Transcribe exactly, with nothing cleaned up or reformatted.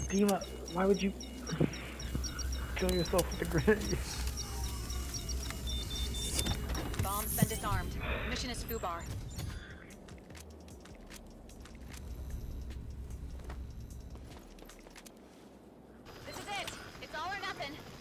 Dima, why would you kill yourself with a grenade? Bomb's been disarmed. Mission is Fubar. This is it. It's all or nothing.